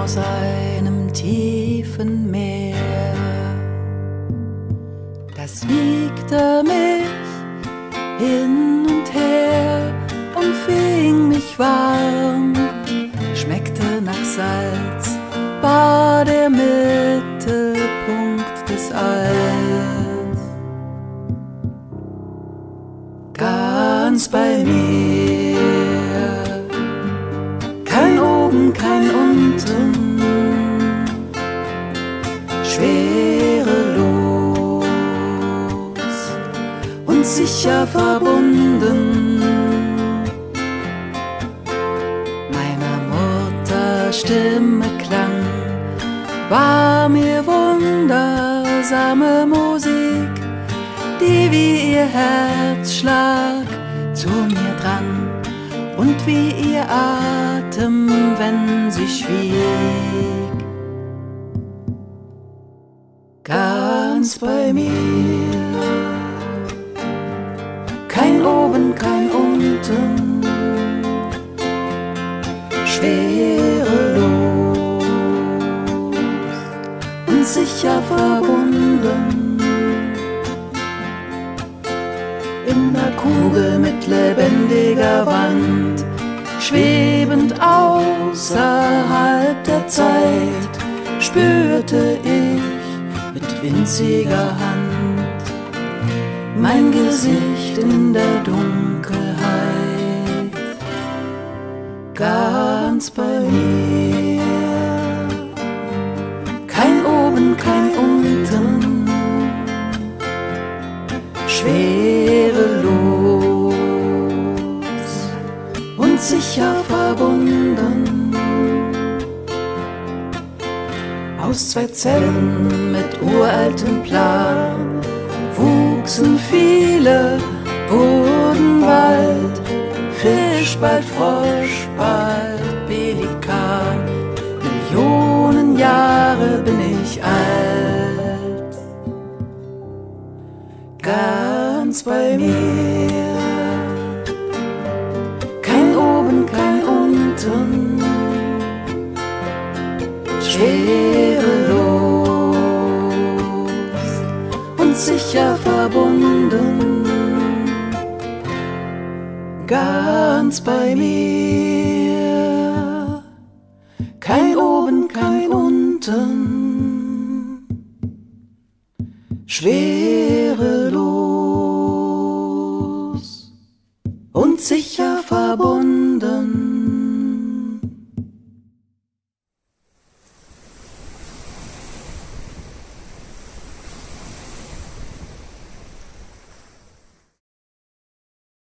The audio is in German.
aus einem tiefen Meer. Das wiegte mich hin und her und fing mich warm, schmeckte nach Salz, war der Mittelpunkt des Alls. Ganz bei mir, kein oben, kein unten, schwerelos und sicher verbunden. Meiner Mutter Stimme klang, war mir wundersame Musik, die wie ihr Herzschlag zu mir drang und wie ihr Atem, wenn sie schwieg. Ganz bei mir, kein oben, kein unten, schwerelos und sicher verbunden. In der Kugel mit lebendiger Wand, schwebend außerhalb der Zeit, spürte ich mit winziger Hand mein Gesicht in der Dunkelheit. Ganz bei mir, kein oben, kein unten, schwerelos und sicher verbunden. Aus zwei Zellen mit uraltem Plan wuchsen viele, wurden bald Fisch, bald Frosch, bald Pelikan. Millionen Jahre bin ich alt. Ganz bei mir, kein oben, kein unten, schwerelos und sicher verbunden. Ganz bei mir, kein oben, kein unten, schwerelos und sicher verbunden.